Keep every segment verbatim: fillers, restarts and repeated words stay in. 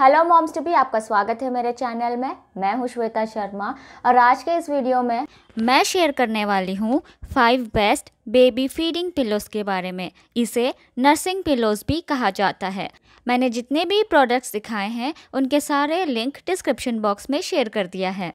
Hello moms to be, आपका स्वागत है मेरे चैनल में। मैं हूँ श्वेता शर्मा और आज के इस वीडियो में मैं शेयर करने वाली हूँ five best baby feeding pillows के बारे में। इसे नर्सिंग पिलोज़ भी कहा जाता है। मैंने जितने भी प्रोडक्ट्स दिखाए हैं उनके सारे लिंक डिस्क्रिप्शन बॉक्स में शेयर कर दिया है।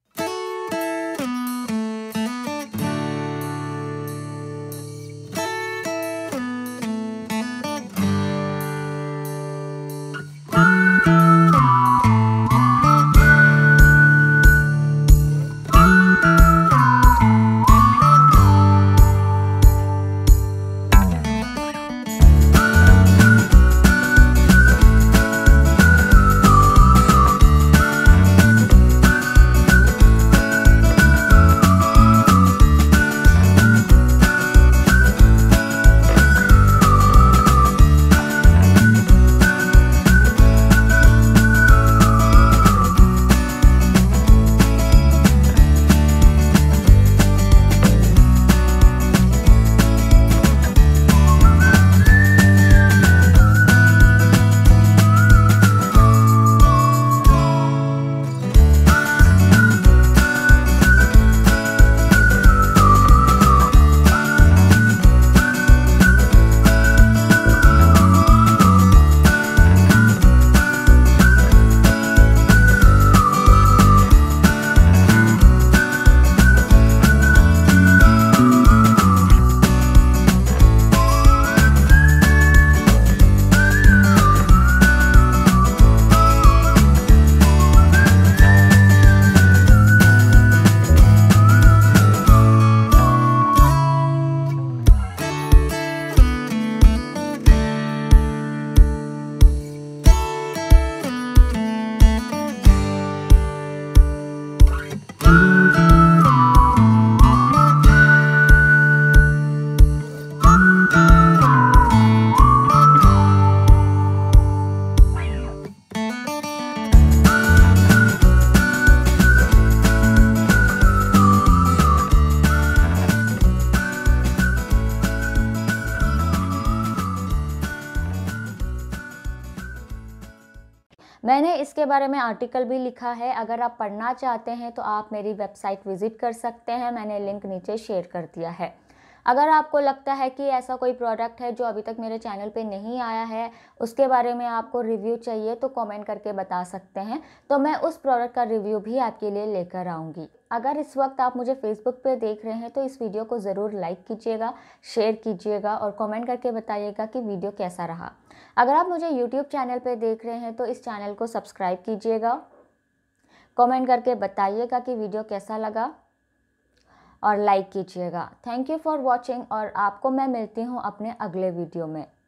मैंने इसके बारे में आर्टिकल भी लिखा है। अगर आप पढ़ना चाहते हैं तो आप मेरी वेबसाइट विज़िट कर सकते हैं। मैंने लिंक नीचे शेयर कर दिया है। अगर आपको लगता है कि ऐसा कोई प्रोडक्ट है जो अभी तक मेरे चैनल पे नहीं आया है, उसके बारे में आपको रिव्यू चाहिए तो कमेंट करके बता सकते हैं, तो मैं उस प्रोडक्ट का रिव्यू भी आपके लिए लेकर आऊँगी। अगर इस वक्त आप मुझे फेसबुक पे देख रहे हैं तो इस वीडियो को ज़रूर लाइक कीजिएगा, शेयर कीजिएगा और कमेंट करके बताइएगा कि वीडियो कैसा रहा। अगर आप मुझे यूट्यूब चैनल पे देख रहे हैं तो इस चैनल को सब्सक्राइब कीजिएगा, कमेंट करके बताइएगा कि वीडियो कैसा लगा और लाइक कीजिएगा। थैंक यू फॉर वॉचिंग और आपको मैं मिलती हूँ अपने अगले वीडियो में।